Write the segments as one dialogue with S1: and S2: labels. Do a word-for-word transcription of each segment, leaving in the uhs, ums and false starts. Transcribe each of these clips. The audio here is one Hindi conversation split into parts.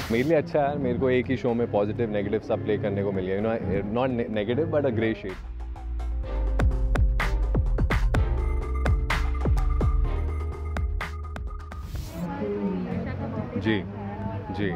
S1: मेरे लिए अच्छा है, मेरे को एक ही शो में पॉजिटिव नेगेटिव सब प्ले करने को मिल गया, you know, not negative but a grey shade. जी जी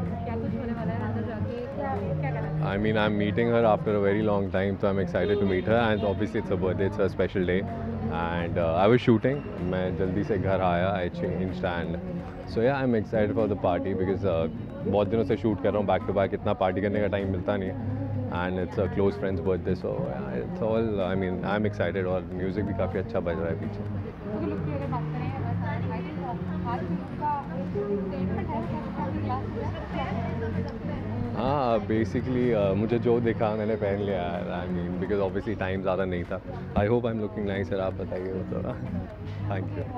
S1: I mean, I'm meeting her after a very long time, so I'm excited to meet her. And obviously, it's her birthday; it's a special day. And uh, I was shooting. मैं जल्दी से घर आया. I changed and so yeah, I'm excited for the party because uh, बहुत दिनों से shoot कर रहा हूँ back to back. इतना party करने का time मिलता नहीं है. And it's a close friend's birthday, so yeah, it's all. I mean, I'm excited और music भी काफ़ी अच्छा बज रहा है पीछे. हाँ बेसिकली uh, मुझे जो दिखा मैंने पहन लिया है. I mean because obviously time ज़्यादा नहीं था. I hope I am looking nice. Sir आप बताइए वो थोड़ा. Thank you.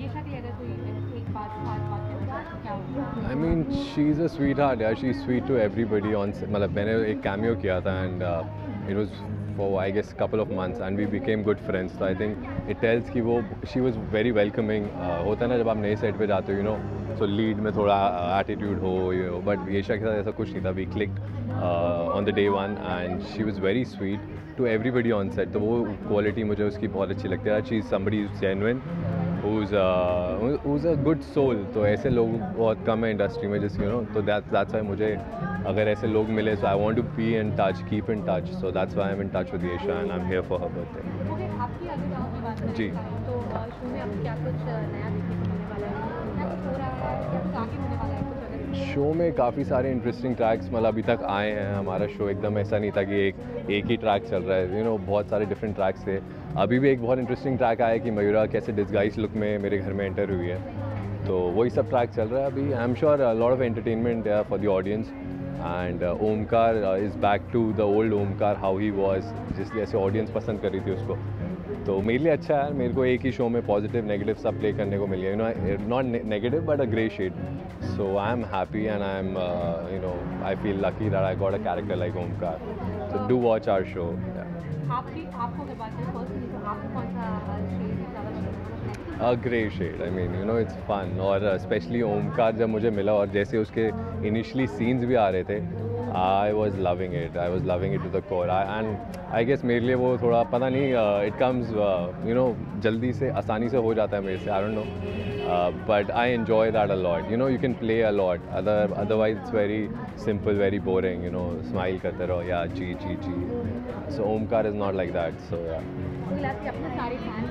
S1: I mean she is a sweetheart यार. She is sweet to everybody on. मतलब मैंने एक कैमियो किया था and it was for I guess couple of months and we became good friends. So I think it tells कि वो she was very welcoming. uh, होता है ना जब आप नए सेट पे जाते हो, you know, so lead में थोड़ा attitude हो, you know, but येशा के साथ ऐसा कुछ नहीं था. We clicked uh, on the day one and she was very sweet to everybody on set. तो वो quality मुझे उसकी बहुत अच्छी लगती है. She is somebody who's genuine, who's uh, who's a good soul. तो ऐसे लोग बहुत कम है इंडस्ट्री में, जिस यू नो. तो that that's why मुझे अगर ऐसे लोग मिले, so I want to be in touch, keep in touch. So that's why I'm in touch with Yesha and I'm here for her birthday.
S2: Okay, आपकी अगर गाँव की बात
S1: जी.
S2: करें तो शो में अब क्या कुछ नया देखने को मिलने वाला है? क्या कुछ हो रहा है? क्या कुछ आगे होने वाला है? कुछ अगर
S1: शो में काफ़ी सारे इंटरेस्टिंग ट्रैक्स मतलब अभी तक आए हैं. हमारा शो एकदम ऐसा नहीं था कि एक एक ही ट्रैक चल रहा है. यू नो बहुत सारे डिफरेंट ट्रैक्स थे. अभी भी एक बहुत इंटरेस्टिंग ट्रैक आया कि मयूरा कैसे डिस्गाइज लुक में मेरे घर में एंटर हुई है. तो वही सब ट्रैक चल रहा है अभी. I am sure lot of entertainment for the audience. And Omkar is back to the old Omkar how he was, जिस जैसे ऑडियंस पसंद कर रही थी उसको. तो मेरे लिए अच्छा है. मेरे को एक ही शो में पॉजिटिव नेगेटिव सब प्ले करने को मिल गया, you know, not negative but a grey shade. So I am happy and I am you know I feel lucky that I got a character like Omkar. So do watch our show.
S2: आपकी आपको अगर बात करें पर्सनली तो आपको कौन सा शेड ज़्यादा पसंद है?
S1: A grey shade. I mean you know it's fun. और स्पेशली ओमकार जब मुझे मिला और जैसे उसके इनिशियली सीन्स भी आ रहे थे, I was loving it. I was loving it to the core. And I guess मेरे लिए वो थोड़ा पता नहीं, इट कम्स यू नो जल्दी से आसानी से हो जाता है मेरे से. I don't know but I enjoy that a lot. You know you can play a lot. Other otherwise it's very simple, very boring. You know smile करते रहो या जी जी जी. So Omkar is not like that. So yeah
S2: अपने सारे fan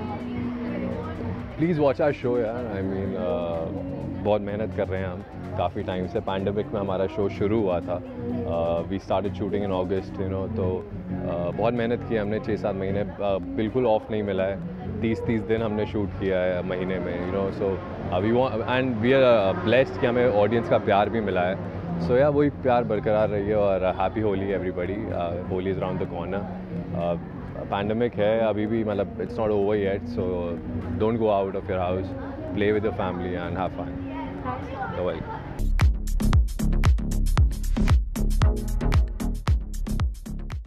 S1: please watch our show यार. आई मीन बहुत मेहनत कर रहे हैं हम काफ़ी टाइम से. पैंडेमिक में हमारा शो शुरू हुआ था. We started shooting in August, you know. तो uh, बहुत मेहनत की हमने. छः सात महीने uh, बिल्कुल ऑफ नहीं मिला है. तीस तीस दिन हमने शूट किया है महीने में, you know. So we want and we are blessed कि हमें ऑडियंस का प्यार भी मिला है. सो या वही प्यार बरकरार रही है. और happy Holi everybody. Holi is around the corner. Pandemic है अभी भी, मतलब it's not over yet. So don't go out of your house. Play with your family and have fun. Welcome.